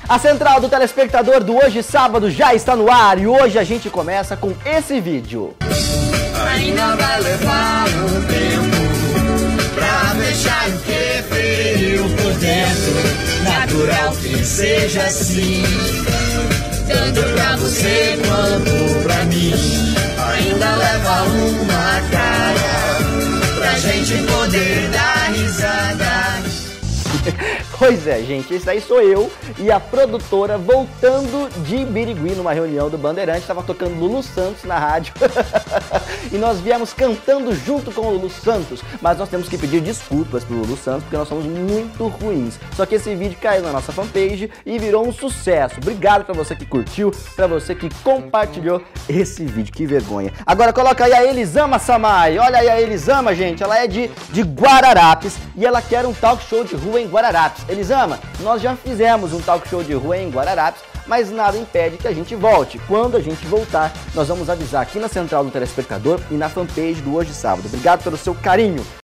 A central do telespectador do Hoje Sábado já está no ar e hoje a gente começa com esse vídeo. Ainda vai levar um tempo pra deixar o que feriu por dentro. Natural que seja assim, tanto pra você quanto pra mim. Ainda leva uma cara pra gente poder dar risada. Pois é, gente, esse daí sou eu e a produtora voltando de Birigui numa reunião do Bandeirante. Estava tocando Lulu Santos na rádio e nós viemos cantando junto com o Lulu Santos, mas nós temos que pedir desculpas pro Lulu Santos porque nós somos muito ruins. Só que esse vídeo caiu na nossa fanpage e virou um sucesso. Obrigado pra você que curtiu, pra você que compartilhou esse vídeo, que vergonha. Agora coloca aí a Elisama Samay. Olha aí a Elisama, gente, ela é de Guararapes e ela quer um talk show de rua em Guararapes. Elisama, nós já fizemos um talk show de rua em Guararapes, mas nada impede que a gente volte. Quando a gente voltar, nós vamos avisar aqui na central do telespectador e na fanpage do Hoje Sábado. Obrigado pelo seu carinho.